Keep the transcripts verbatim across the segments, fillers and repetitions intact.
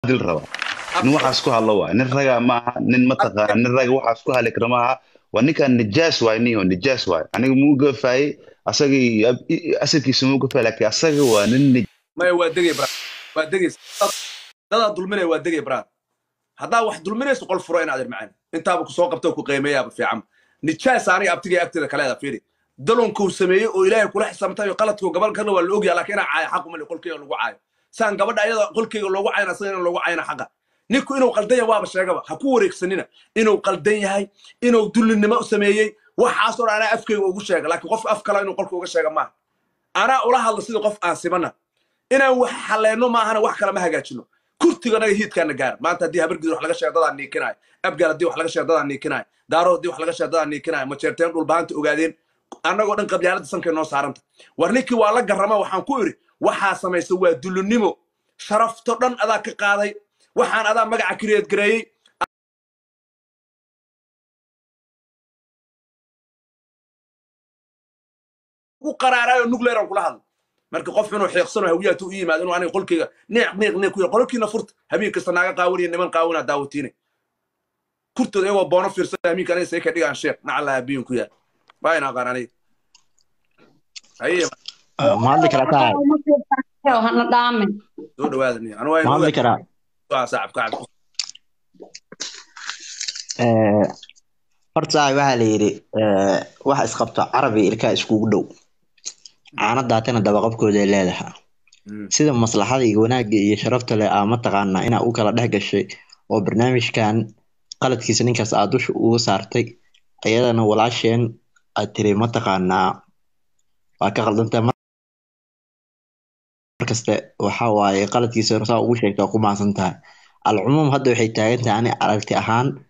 dil raba nin waxaas ku hadlo waa nin raga maaha nin mataqaan nin raga waxaas ku hali kara maaha waa ninkan nijaas waay niyo nijaas waay aniga muu gafaayay asagii asalkiisa muu gafaayay laakiin asaga waa nin ma waa degay bra waa degay dada dulminay waa degay bra hadaa wax dulminayso qol furo in aad macaan intaaba ku soo qabto ku qiimeeyaa fiican nijaas aniga abtiga agteeda kaleeda fiiri dalonku sameeyay oo ilaahay kula xisaabtay qaladku gabal kana waa la ogyahay laakiin ay xaq uma leh qolkeyga lagu caayo saan gabadha ayada qolkeyga loogu caayna asagana loogu caayna xaqa ninku inuu qaldan yahay waaba sheegaba ha ku wareegsanina inuu qaldan yahay inuu dulinimo u sameeyay waxaas oo ana afkeyga ugu sheegay laakiin qof af kale inuu qolka uga sheega ma ana ula hadlo sida qof aan sibana inaan wax xaleeno ma ahana wax kale ma hagaajino kurtigana hiidkana gaar maanta hadii habar gidro wax laga sheego dadaan niikinay abgaal hadii wax laga sheego dadaan niikinay daaro hadii wax laga sheego dadaan niikinay ma jeerteen dhul baanta ogaadeen annagoo dhan qabyaalada sankay noo saaranta war ninkii waa la garama waxaan ku iri waxaa samaysa waa dulinimo sharafto dhan adaa ka qaaday waxaan adaa magaca kireed gareeyay u qaraaray nuclear aan kula hadlo marka qof inuu xiiqsano hawiyaatu u yimaado inuu aniga qolkeyga neeq neeq neeq ku qolkiina furta habeen kasta naaga qaawaniyo niman qaawina daawatiine kurtooda iyagoo boono fiirsan habeen kana say ka dhigaan sheekh nacala habeen ku yaal باين أقارني أيه ما عندك رأي وهنا دامن دود وادني أنا وين ما عندك رأي صعب كعب فرصة واحد ليري واحد إسقاط عربي إلك إسكوك دو أنا داتنا دبقة كودة لها سيدا مصلحة يقولنا يشرفت لأمتقنا إنا أوكلا ده الشيء وبرنامج كان قالت كيسنين كاس أدوش وصارتي أيضا ولاشين أتري متقنا وكقلدنا مركزته وحواي قالت يصير صار وشيء تقوم مع سنتها العموم هذا وحيد تاعين يعني عرفت أهان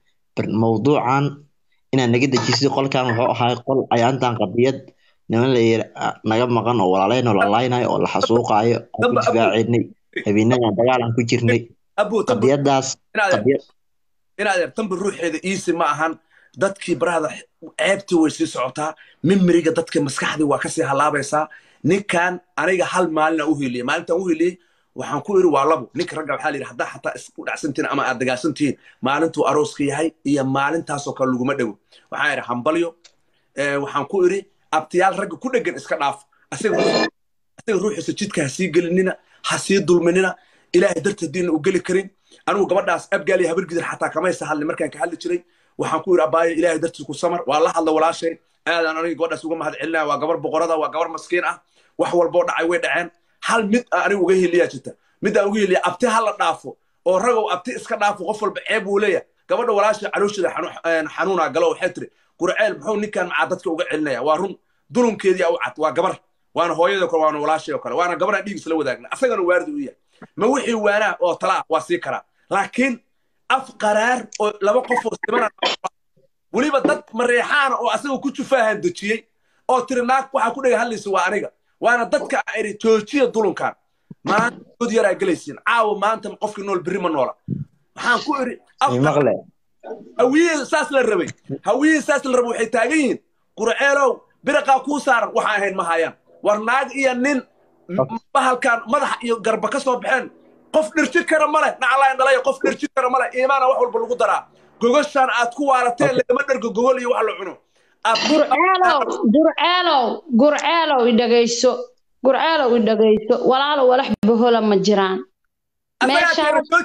موضوعا إن نجد جيسي قل كان هاي قل عيان تان قضية نملي نجاب مكان ولا علينا ولا علينا ولا حسوق عي أبو تبعيني هبينا دجال عن كجرني أبو قضية داس قضية إن هذا تم بالروح هذا إيسي معهن dadkii barada ceebti way sii socotaa mimriga dadka maskaxdi waa ka sii halaabaysaa ninkan aniga hal maalin u hiliyay maalintan u hiliyay waxaan ku iri waa labo ninka ragga waxa la yiraahdaa hadaa xataa isku dhacsantiin ama aad dagaasantiin maalintu arooska yahay iyo maalintaas oo kale laguma dhawo waxaan iri hambalyo ee waxaan ku iri abtiyaal ragga ku dhagan iska dhaaf asiga asiga ruuxiisa jidka ha sii gelinina ha sii dulminina ilaahay darteedina u gali karin anigu gabadhaas abgaali habar gidan xataa kamaysa hadli markaan ka hadli jiray waxaan ku iri abaayo ilaahay dartiis ku samar waa la hadla walaashay aadan aniga gabadhaas uga mahad celinaa waa gabar boqorada waa gabar maskiin ah wax walba oo dhacay way dhaceen hal mid aniga uga heliya jirta mid aan uga heliya abti hal la dhaafo oo ragow abti iska dhaafo qof walba ceeb uu leeyahay gabadha walaashay calooshada xanuuna galo waxay tiri qurceel muxuu ninkan maca dadka uga celinaya waa run dulunkeedii au cad waa gabar waana hooyada kale waana walaashay kale waana gabar aan dhiigis la wadaagna asagana waardi u yahay ma wixii waana oo tala waa sii kara laakiin af qaraar oo laba qof oo siman waliba dad mareexaan oo asaga ku jufaahan dajiyay oo tirnaaq waxa ku dhaga hadlaysa waa aniga waana dadka ay joojiya dulunkan maanta dad yar ay galaysiin caawa maanta qofkii nool biri ma noola waxaan ku iri maqle hawiye saas la rabay hawiye saas la rabay waxay taagan yihiin qurceelow biraqa ku saaran waxa ahayn ma hayaan war naag iyo nin bahalkan madax iyo garba ka soo baxeen qof dhirji kara male naclaan dhalay qof dhirji kara male iimaana wax walba lagu daraa gogashan aad ku waarateen lama dhargo gogol iyo wax la cuno gurceelow gurceelow gurceelow idagayso gurceelow idagayso walaalo walax bahola ma jiraan meesha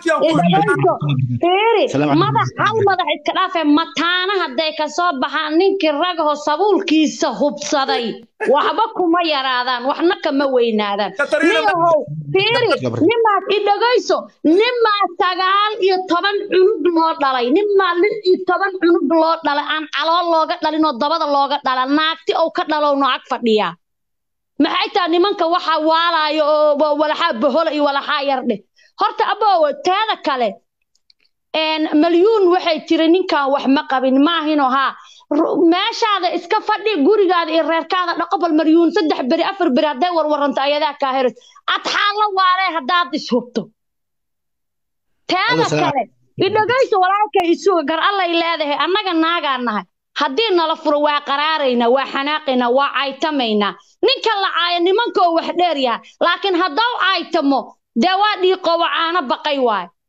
madax hal madax iska dhaafay mataana hadday ka soo baxaan ninkii ragaho sabuulkiisa hubsaday waxba kuma yaraadaan waxna kama weynaadaan niyahow fiiri nimaad idhagayso nimaa sagaal iyo toban cunug loo dhalay nimaa lix iyo toban cunug loo dhalay aan calool looga dhalinoo dabada looga dhala naagti oo ka dhalowno ag fadhiya maxay taa nimanka waxa waalaayo oo walaxa bahola iyo walaxa yardhe horta aboo taada kale een milyuun waxay tiri ninkan wax ma qabin ma ahino ha meeshaada iska fadhi gurigaada iyo reerkaada dhaqobal milyuun saddex bari afar bari haday warwaranta ayadaa ka heris adxaala waare hadaad ishubto taada kale idagayso walaalkay isuga gar allay leedahay annaga naagaa nahay haddii nala furo waa qaraarayna waa xanaaqayna waa caytamayna ninka la caayo nimanka wax dheer yahay laakiin hadduu caytamo dawaa dhiiqo wacaana baqay waay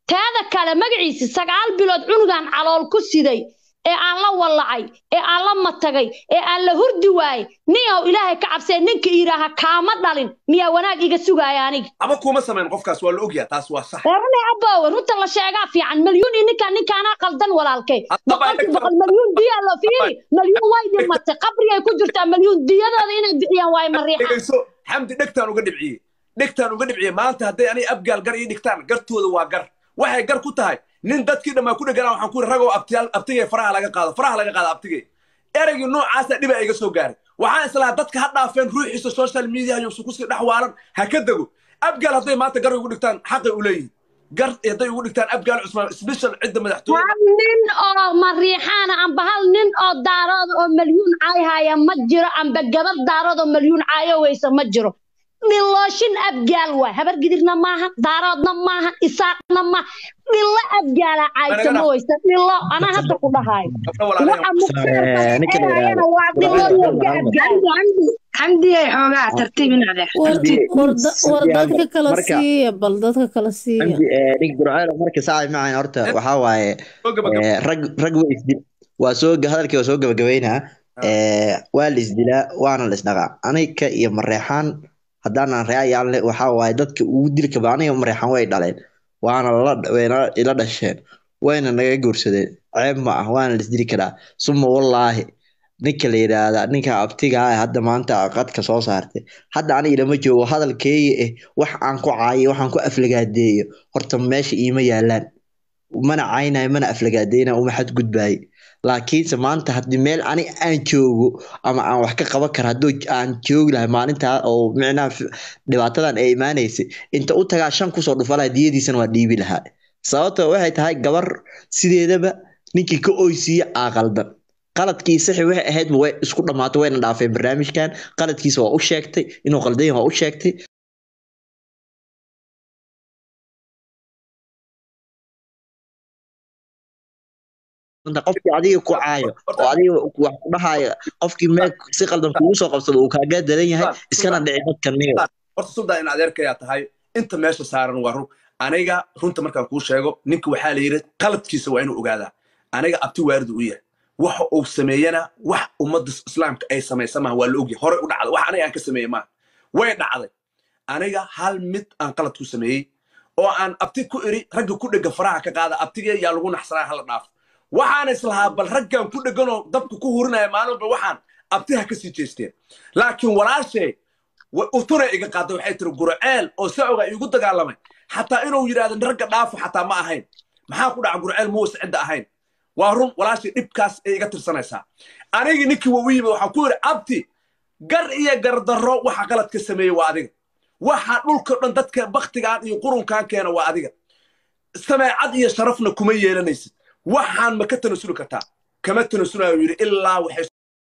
taada kale magaciisa sagaal bilood cunugan calool ku siday ee aan la walacay ee aan la matagay ee aan la hurdi waayay niyow ilaahay ka cabsay ninka iraaha kaama dhalin miya wanaag iga sugaaya aniga ama kuma sameyn qofkaas waa la ogyahay taas waa sax reerna abaaw runta la sheegaa fiican milyuun ninka ninkaana qaldan walaalkay boqolkiiba boqol milyuun diya la fiiri milyuun way dhimatay qabri ay ku jirtaa milyuun diyadooda inay bixiyaan way mariixan xamdi dhegtaan uga dhibciyay dhegtaan uga dhibciyay maanta hadday anay abgaal gar ii dhigtaan gartooda waa gar waxay gar ku tahay nin dadkii dhamaa ku dhaganaa waxaan ku ragoo abtiyaal abtigay faraha laga qaado faraha laga qaado abtigay eraygi noocaas dhiba iga soo gaaray waxaan islaa dadka ha dhaafeen ruuxiisa social media iyo ku sii dhaxwaalan ha ka dago abgaal hadday maanta gar ugu dhigtaan xaqi u leeyihiin gar hadday ugu dhigtaan abgaal cusmaan special cidda madaxtooyada nin oo mariixaana amba hal nin oo daarood oo milyuun caayhaya ma jiro amba gabadh daarood oo milyuun caayo weysa ma jiro dhilooshin abgaal waa habar gidirna maaha daaroodna maaha isaaqna ma dhilo abgaala caayta ma weysa dhilo ana hadda ku dhahayo waxa muqtaarka waa dhilo xamdi ay xoogaa tartiib in adeer war dadka kala siiya bal dadka kala siiya nig burceel marka saacay macaan horta waxa waaye rag rag way isdil waa soo hadalkii waa soo gabagabeynaa ee waa la isdilaa waana la isdhaqa aniga iyo mareexaan haddana reeyaan le waxa waaye dadka ugu dilka baaniga mareexaan way dhaleen waana la weena ila dhasheen wayna naga guursadeen ceeb ma ah waana la isdili karaa suma wallaahi ninka la yiraahdo ninka abtiga ah hadda maanta qadka soo saartay hadda aniga ilama joogo hadalkeeye eh wax aan ku caayo waxaan ku aflagaadeeyo horta meesha iima yaalaan mana caynay mana aflagaadeena uma xad gudbay laakiin maanta hadii meel ani aan joogo ama aan wax ka qaban karo hadoo aan joogi lahay maalinta oo micnaa dhibaatadan ay iimaanaysa inta u tagaa shan ku soo dhufalay diyadiisana waa dhiibi lahaa sababtoo waxay tahay gabar sideedaba ninkii ka oysiya aqaldan qaladkii sax waxay ahayd way isku dhamaatay wayna dhaafay barnaamijkan qaladkiisa waa u sheegtay inuu qaldan yahay waa u sheegtay inta qofkii adiga ku caayo oo adiga wax ku dhahayo qofkii meel si qaldan kugu soo qabsado uu kaaga daran yahay iskana dhici dadkan niyo horta sulda in adeerkaya tahay inta meesha saaran waa run aniga runta markaan kuu sheego ninka waxaa la yiri qaladkiisa waa inuu ogaadaa aniga abti waardu u yahay waxa uu sameeyana wax ummadda islaamka ay sameysama waa la ogyahay hore u dhacday wax aniga aan ka sameeyay ma way dhacday aniga hal mid aan qalad ku sameeyay oo aan abti ku iri ragga ku dhaga faraha ka qaada abtiga yaa lagu naxsanaa hal dhaaf waxaan islahaa bal raggan ku dhaganoo dabka ku hurinaya maalinba waxaan abtiha ka sii jeesteen laakiin walaashay utuna iga qaada waxay tiri gurceel oo sacooga igu dagaalamay xataa inuu yiraahdo ragga dhaafo xataa ma ahayn maxaa ku dhaca gurceel muu sicida ahayn waa run walaashay dhibkaas ay iga tirsanaysaa anigi ninkii wawiiba waxaan ku yiri abti gar iyo gardarro waxa qalad ka sameeyay waa adiga waxa dhulka dhan dadka baktigaan iyo qurunkaan keena waa adiga sameecad iyo sharafna kuma yeelanaysid waxaan ma ka tanasuli kartaa kama tanasulayo yiri ilaa waxay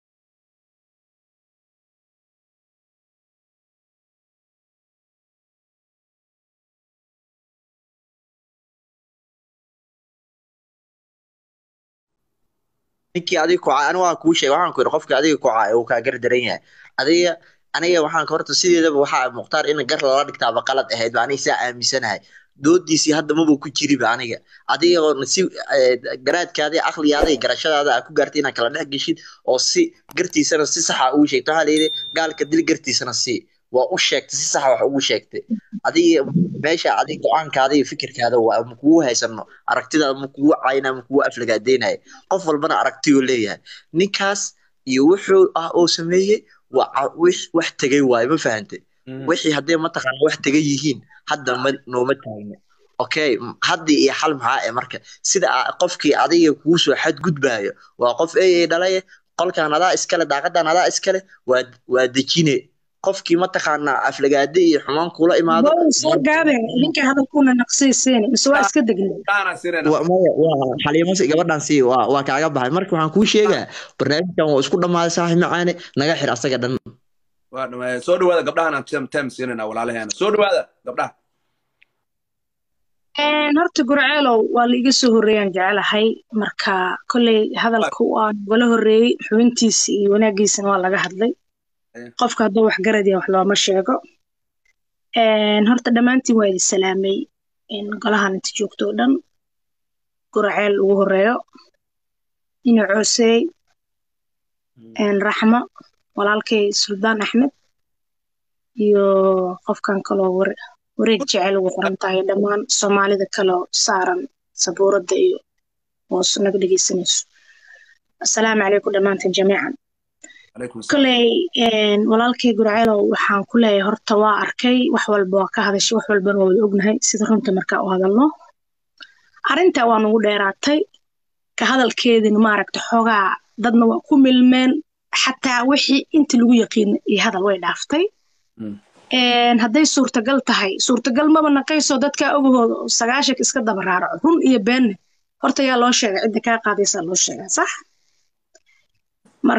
ninkii adiga ku caan waa ku sheegay waxaan ku yiri qofkii adiga ku caan oo ka gar daran yahay adiga aniga waxaan ka horta sideedaba waxa muqtaar in gar lala dhigtaaba qalad ahayd baan isa aaminsanahay doodiisi hadda maba ku jiri ba aniga adiga oo si garaadkaada aqliyaada iyo garashadaada ku gaartay inaad kala dhex geshid oo si gartiisana si sax ah u sheegto waxa leeyahay gaalka dil gartiisana si waa u sheegtay si sax ah wax ugu sheegtay adiga meesha adiga go'aankaada iyo fikirkaada waa ma kugu haysano aragtidaada ma kugu caayna ma kugu aflagaadeynay qof walbana aragtiyo leeyahay ninkaas iyo wuxuu ah oo sameeyay waa wax tagay waay ma fahantay wixii hadday ma taqaan wax tagay yihiin hadda ma nooma taagna okay haddii iyo xal maxaa ee marka sida qofkii adiga kugu soo xad gudbaayo waa qof ay dhalay qolkaan adaa iskale daaqadan adaa iskale waa waa dejine qofkii ma taqaana aflagaade iyo xumaan kula imaado soo gaabe ninka hadalkuna naqsiiseen mise waa iska degnay waa xaliimo si gabadhan si waa waa kaaga baxay marka waxaan kuu sheegaa barnaamijkan waa isku dhamaaday saaxiib macaane naga xir asaga dhan waa dhamaaday soo dhawaada gabdhahan aan tam tam siinayna walaalaheena soo dhawaada gabdhaha een horta gurceelow waa la iga soo horeeyaan jecelahay marka kolley hadalka waan wala horeeyay xubintiisa iyo wanaagiisana waa laga hadlay qofka hadduu wax garad yahay wax looma sheego een horta dhammaantiin waa idin salaamay إن قلها نتجوك تودن قرعيل وهريو إن عوسي إن رحمة walaalkay Suldaan Axmed iyo qofkan kale wareeg jecel ugu qoran tahay dhammaan Soomaalida kale saaran sabuurada iyo hoos naga dhageysanayso assalaamu calaykum dhamaantiin jamiican kulay een walaalkay Gurceelo waxaan ku leeyahay horta waa arkay wax walba waa ka hadashay wax walba waa ognahay sida runta marka u hadalno arinta waa nagu dheeraatay ka hadalkeedina ma aragta xogaa dadna waa ku milmeen حتى وحي انت لو يقين هذا way dhaaftay een haday suurtagal tahay suurtagal ma banaqayso dadka ogahooda sagaashan iska daba raaraco run iyo been horta yaa loo sheegay cid ka qaadaysa loo sheegay sax mar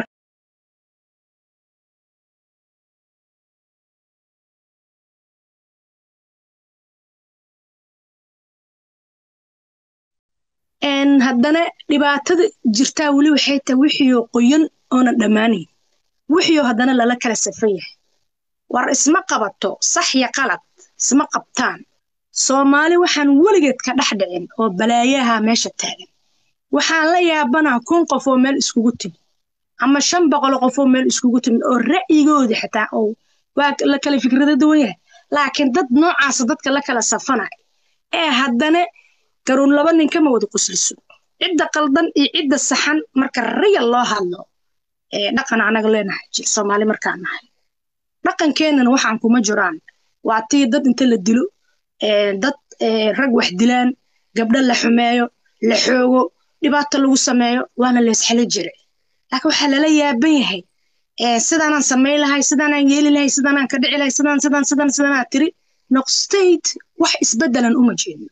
een haddana dhibaatada jirta wali waxay tahay wixii qoyan oona dhamaanay wixii haddana lala kala safay war isma qabato sax ya qalad isma qabtaan Soomaali waxaan waligeed ka dhax dhicin oo balaayaha meesha taagan waxaan la yaabanaa kun qof oo meel iskugu timi ama shan boqol qof oo meel iskugu timi oo ra'yigooda xitaa oo waa la kala fikrada duwan yahay laakiin dad noocaas dadka la kala safanay ee haddana garoon laba nin kama wada qosliso cidda qaldan iyo cidda saxan marka real loo hadlo ee dhaqan anaga leenahay jir Soomaali markaan nahay dhaqankeenana waxaan kuma jiraan waa tii dad inta la dilo ee dad rag wax dilaan gabdho la xumeeyo la xoogo dhibaato lagu sameeyo waana la isxali jiray laakiin waxa la yaaban yahay ee sidaan sameey lahay sidaan yeeli lahay sidaan ka dhici lahay sidaan sidaan sidaan sidaan tiri noq state wax isbedelan uma jeedno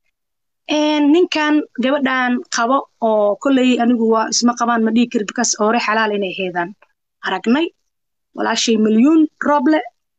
een ninkan gabadhan qabo oo kulay anigu waa isma qabaan ma dhigi kar because hore xalaal inay heedaan aragnay walaashay milyan roble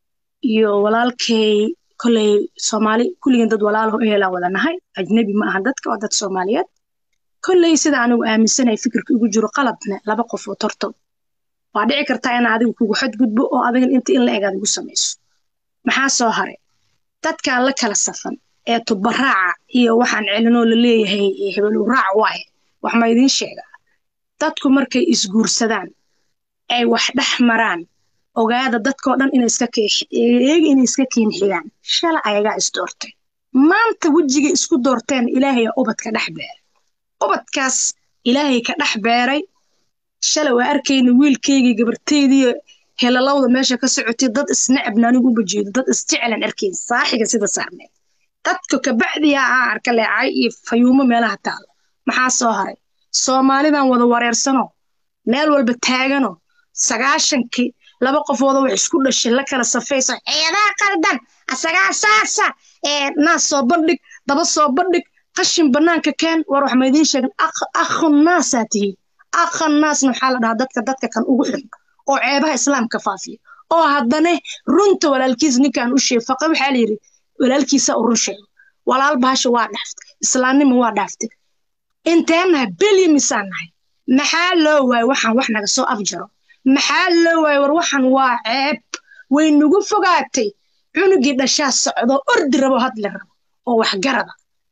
iyo walaalkay kulay Soomaali kulligan dad walaalo eela wada nahay ajnabi ma aha dadka oo dad Soomaaliyeed kulay sida anigu aaminsanahay fikirka ugu jiro qaladna laba qof oo torto waa dhici kartaa in adigu kugu xad gudbo oo adiga inta in la eeg adigu sameeyso maxaa soo haray dadka la kala safan ee tubaraaca iyo waxaan celinoo la leeyahay hebel raac waay wax ma idin sheegaa dadku markay isguursadaan ay wax dhex maraan ogaada dadkoo dhan inay iska keexiyeen inay iska keenxiyaan shala ayaga is doortay maanta wajiga isku doorteen ilaahay ubadka dhex beeray ubadkaas ilaahay ka dhex beeray shala waa arkayna wiilkayga gabarteedii helalawda meesha ka socotay dad isnacabna anigu bajeedo dad isjeclan arkay saaxiga sida saarnay dadka ka bacdiya aan arka leecay iyo fayuumo meelaha taalo maxaa soo haray Soomaalidan wada wareersano meel walba taagano sagaashankii laba qofood oo isku dhashay la kala safayso eedaa qaldan asagaa saasa ee naas soo bandhig daba soo bandhig qashin banaanka keen war wax ma idin sheegan akhu naasati akhu naasna waxa la dhahaa dadka dadka kan ugu xun oo ceebaha islaamka faafiyo oo haddana runta walaalkiis ninkan u sheefaqay waxa la yiri walaalkiisa u rushay walaal baasha waa dhaaftay islaamnimo waa dhaaftay inteena bilyan misaanahay maxaa loo waay waxaan wax naga soo afjaro maxaa loo waay war waxaan waa ceeb way nagu fogaatay cunugii dhashaa socdo ordi rabo hadla rabo oo wax garada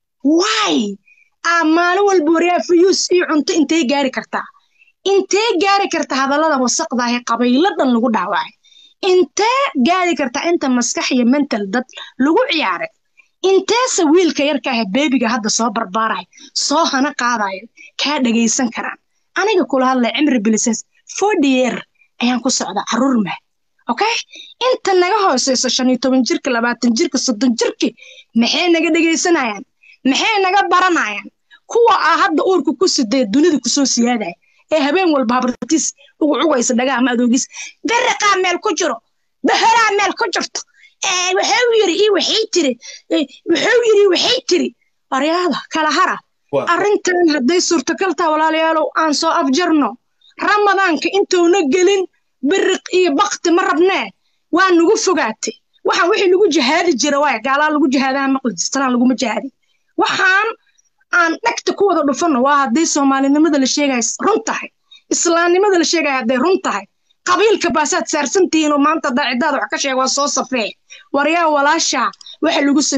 waay amaal walba wariyaa fiyus iyo cunto intee gaari kartaa intee gaari kartaa hadallada wasaqda ah qabiiladan lagu dhaawacay intee gaari kartaa inta maskax iyo mental dad lagu ciyaaray intee sa wiilka yarka ah babyga hadda soo barbaaray soo hana qaadayo ka dhageysan karaan aniga kula hadlay cimri bilises forty year ayaan ku socdaa caruur ma okay inta naga hooseyso shan iyo toban jirka labaatan jirka soddon jirka maxay naga dhageysanayaan maxay naga baranayaan kuwa ah hadda uurku ku sidee dunida ku soo siyaaday ee habeen walba habartiis ugu cugaysa dhagaa ama adoogis dariiqa meel ku jiro bahara meel ku jirto ee wuxuu yiri ii waxay tiri wuxuu yiri waxay tiri aryaada kala hara arrintan haday suurtagal tahay walaalayaalow aan soo afjarno ramadaanka intuuna gelin biriq iyo baqti ma rabnaa waa nagu fogaatay waxaan wixii lagu jihaadi jira waa gaala lagu jihaadaa maqdistaan lagu ma jihaadi waxaan aan dhagta ku wada dhufano waa haday Soomaalinimada la sheegay run tahay islaamnimada la sheegay haday run tahay qabiilka baasaad saarsantiin oo maanta daacidaad wax ka sheego soo safee wariyaa walaasha waxa lagu sameeyay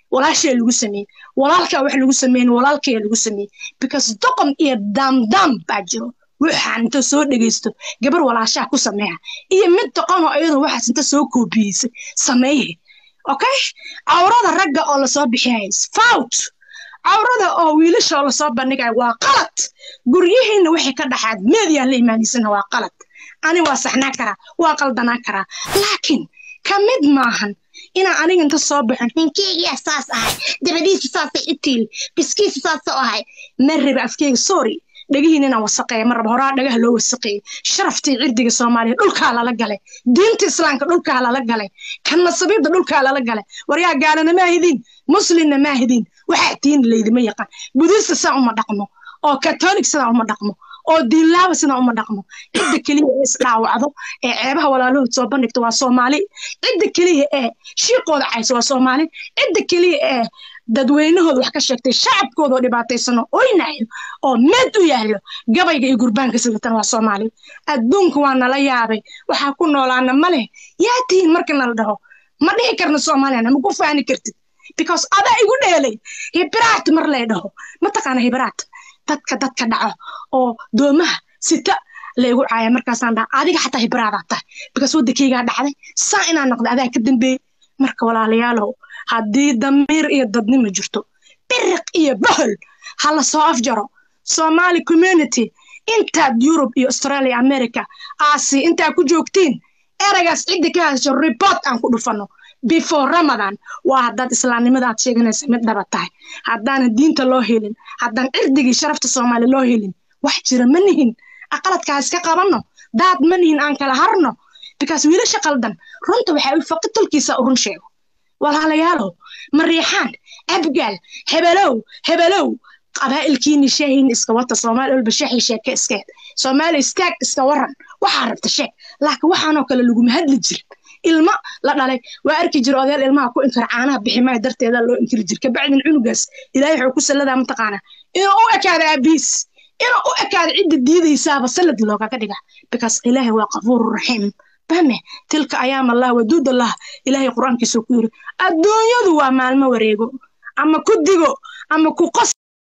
walaashay lagu sameeyey walaalka wax lagu sameeyeen walaalkay lagu sameeyey because doqom iyo damdam baa jiro waxaan inta soo dhageysto gabar walaashaa ku sameeya iyo mid doqon oo iyadu waxaas inta soo koobiyay sameeyay okay awrada ragga oo la soo bixiyay fault awrada oo wiilasha la soo bandhigay waa qalad guryihiina waxay ka dhaxaad meediya la iimaanaysan waa qalad ani waa saxnaa kara waa qaldanaa kara laakiin kamid maahan ina aniga inta soo baxan ninkeyga asaas ahay dabadiisa saasay itil biskiisa saas ahay marraba afkeyga sorry dhagihiina inaan wasaqeeyo marraba horaa dhagaha loo wasaqeeyo sharaftii cirdiga Soomaaliya dhulka lala galay diinta islaamka dhulka lala galay kan nasabiida dhulka lala galay waryaa gaalana ma ahidin muslimna ma ahidin waxa tiin leedima yaqaan budista saa uma dhaqmo oo catholic saa uma dhaqmo oo diin laaba sida uma dhaqmo cidda kaliya ee isdhaawacdo ee ceebaha walaalahooda soo bandhigto waa Soomaali cidda kaliya ee shiiqooda cayso waa Soomaali cidda kaliya ee dadweynahooda wax ka sheegtay shacabkooda oo dhibaataysan oo inaayo oo mid u yaalo gabayga iyo gurbaanka sidatan waa Soomaali adduunku waa nala yaabay waxa ku noolaana male yaa tiin marka nala dhaho ma dhihi karna Soomaaliya ma ku faani kartid because ada igu dheelay hibraat mar lay dhaho ma taqaan hibraat dadka dadka dhaco oo doomaha sita leegu caaya markaasaan dhaa adiga xataa hibraada tahay because wadakeyga dhacday saa inaan noqdo adaa ka dambeeyay marka walaalayaalow haddii damiir iyo dadnimo jirto biriq iyo bahol hala soo afjaro Somali community intaad Europe iyo Australia America Asia intaa ku joogtiin eragaas cidda ka hasho report aan ku dhufano before Ramadan waa dad islaamnimada aad sheeganaysa mid dhaba tahay haddaan diinta loo helin haddaan cirdigii sharafta Soomaali loo helin wax jira ma nihin aqaladkaas ka qabanno daad ma nihin aan kala harno because wiilasha qaldan runta waxa uu faqatulkiisa u run sheego walaalayaalow mariixaan abgal hebelow hebelow qabaa'ilkiini sheehin iska wata Soomaali walba sheexi sheeka iska Soomaali istaag iska waran waxa rabta sheeg laakiin waxaan oo kale lagu mahadli jir ilma la dhalay waa arki jir odayaal ilmaha ku inkar caanaha biximay darteeda loo inkir jir ka bacdin cunugaas ilaahay wuxuu ku saladaa mataqaana inuu u ekaado abiis inuu u ekaado cidda diidaysaaba salad looga ka dhiga because ilaahay waa qafuurur rahiim bame tilka ayaam allah waduud allah ilaahay quraankiisa ku yiri adduunyadu waa maalmo wareego ama ku digo ama ku qos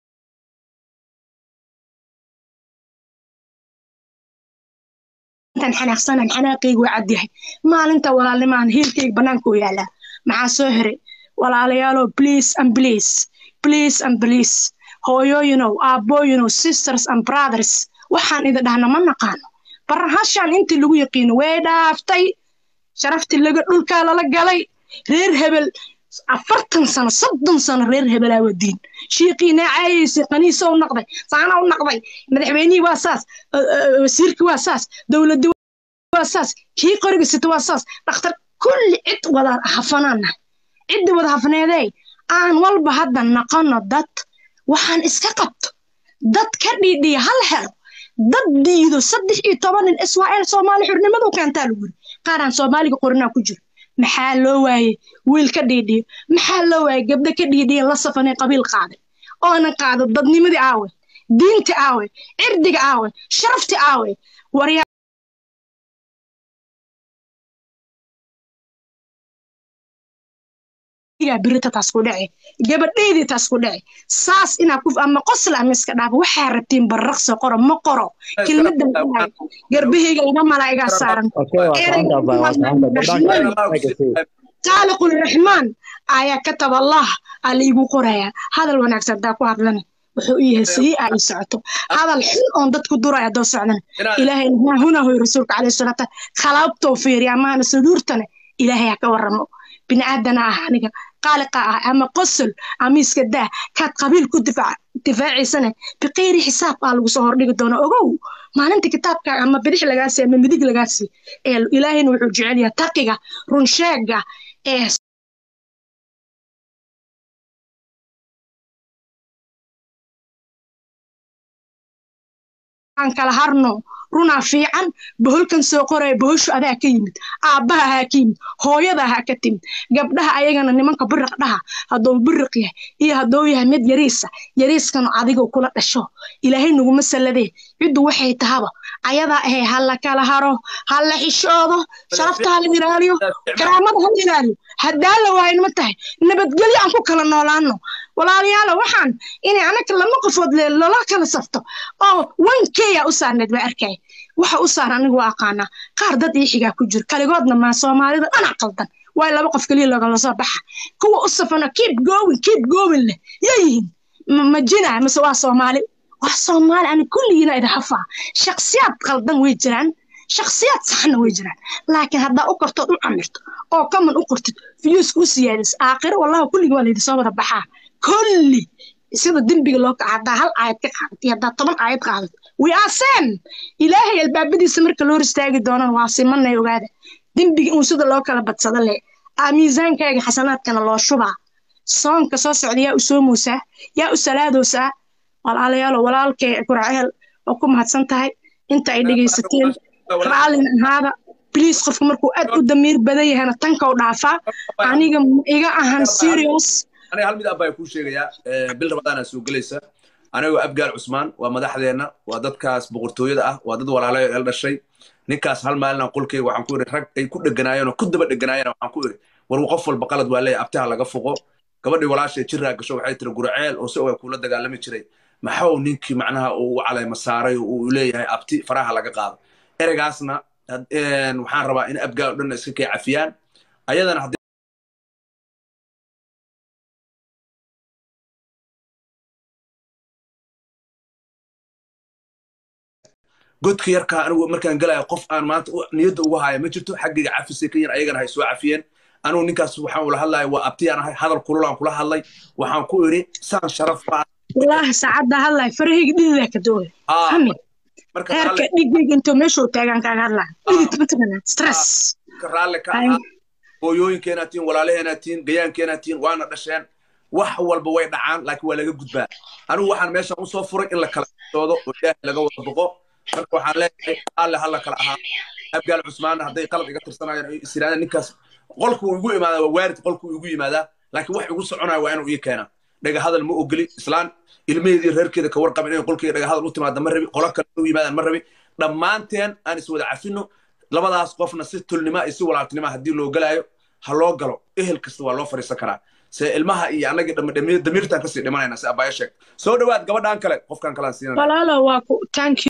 tan xanaaqsan xanaaqaygu cadyahay maalinta walaalnimaan hilkayg banaanku yaala maxaa soo hiray walaalayaalo please and please please and please hooyooyino aabooyino sisters and brothers waxaan idin dhahna ma naqaano barahashan intii lagu yaqiino way dhaaftay sharaftii laga dhulka lala galay reer hebel afartan sano soddon sano reer hebel aa wadiin shiiqiina caayisi qaniiso u noqday saana u noqday madaxweynihii waa saas wasiirkii waa saas dawladdu waa saas kii qoriga sita waa saas dhakhtar kulli cid wada hafanaana cid wada hafneeday aan walba hadda naqano dad waxaan iska qabto dad ka dhidhiya hal hel dad diido saddex iyo toban nin Israa'iil Soomaali xurnimadu keenta lagu qaran Soomaaliga qornaa ku jiro maxaa loo waayay wiil ka dhidhiyo maxaa loo waayay gabdha ka dhidhiya la safanay qabiil qaaday oo na qaado dadnimadii aawe diinta aawe cirdiga aawe sharafta aawe wariya iga birta taas ku dhacay gabadheedii taas ku dhacay saas ina ku ama qosla miska dhaaf waxa rabtiin barraqso qoro ma qoro kelmadan garbahayga ina malaa'iga saaran خالق الرحمن آية كتب الله على قرايا هذا ونكسر دا ku hadlan wuxuu yahay si ay socoto hada xil on dadku duraya doo socdan ilaahay huna hooy rasuulka kaleey salata khalaqto fiiriya maana suduurtana ilaahay ka waramo binaadana ah aniga qaaliqa ah ama qosol amiiska daa ka qabiil ku difaac difaacisana biqeeri xisaab ah lagu soo hordhigi doono ogow maalinta kitaabka ama bidix laga sii ama midig laga sii ee ilaahayna wuxuu jecel yahay taqiga run sheega ee aan kala harno runa fiican boholkan soo qoray bohoshu adaa ka yimid aabaha ha ka yimid hooyada ha ka timid gabdhaha ayagana nimanka biriq dhaha hadoo biriq yahay iyo hadoo yahay mid yariisa yariiskan adiga kula dhasho ilaahay nagu masaladee cidu waxay tahaba ayada ah hal kala haro hal xishoodo sharafta hal ilaaliyo karaamada hal ilaaliyo haddaan la waayin ma tahay nabadgelyo aan ku kala noolaano walaalayaal waxaan inay anaka lama qofood loola kala safto oo one k u saarneed waa arkay waxa u saar anigu aqaana qaar dad ii xigaa ku jir kaligoodna ma Soomaalida ana qaldan way laba qof kaliya looga soo baxa kuwa u safana keep going keep going leh yayin ma jina ma soo Soomaali waa Soomaali aan kulliina ida hafa shakhsiyad qaldan way jiraan shakhsiyad saxna way jiraan laakiin hadda u qorto u amirto oo kaman u qortid fiyus ku siyaadis aakhir wallahi kulliga waa leeyahay soo wada baxa kulli sida dambiga loo kacada hal aayad ka qaatay hadda toban aayad qaaday we are sin ilaahay albaabadiisa marka loo ristaagi doonaan waa simanay ogaada dambiga uu sida loo kala badsada leh miisaankaaga xasanaadkana loo shubaa soonka soo socda u soo muusa yaa u salaadoosa walaalayaal walaalkay quraceel oo ku mahadsan tahay inta ay dhageysateen raalin ahaada please qofku markuu aad u damiir badan yahay tanka u dhaafa aniga iga ahan serious أنا هل ميد أباي كل شيء يا بيل رمضان سوق ليسا أنا وأبجال عثمان ومدحدنا وضد كاس بقرطوية ده وضد ولا على هذا الشيء نكاس هل مالنا نقول كي وعنكور حق يكون الجناية وكل ده الجناية وعنكور والوقف البقالة ولا أبتها على قفقه كمان ولا شيء ترى كشوف حيت الجرعال وسوى كل ده قال لي تري ما حاول نيجي معناها وعلى مساري وليه هاي أبتي فراها على قاعد إرجعنا وحان ربع إن أبجال لنا سكي عفيان أيضا قلت خيرك أنا مركان قلها قف أنا ما نيد وهاي ما جبته حقي عفي سكين أيقنا هاي سوا عفيين أنا ونكاس وحاول هلا وأبتي أنا هذا الكلام كلها هلا وحن كوري سان شرف والله سعادة هلا فرهي قدي ذاك دول فهمي هرك دقيق أنتو مشوا تاجان كان هلا إذا تبتنا ستريس كرالك بويوين كيناتين ولا لهناتين جيان كيناتين وأنا دشان wax walba way dhacaan laakiin waa laga gudbaa anigu waxaan meesha u soo furay in la kala soodo oo ilaahay laga wada boqo marka waxaan leeyahay alle hal kala ahaa abgaal Usmaan haday qalad iga tirsanayaan isiraana ninkaas qolku ugu imaada waa waarid qolku ugu yimaada laakiin wax ugu soconaa waa inuu ii keena dhaga hadal ma ogoli islaan ilmeedii reerkeeda ka warqab inay qolkeeda dhaga hadal u timaado ma rabi qolka kale u yimaadaan ma rabi dhamaanteen aan is wada cafino labadaas qofna si tulnimo iyo si walaaltinimo hadii loo galaayo ha loo galo ehel kasta waa loo fariisan karaa ilmaha iyo anaga damiirtan ka sii dhimanayna si abaaya sheeg soo dhawaad gabadhan kale qofkan kala siinana walaalo waa ku thank you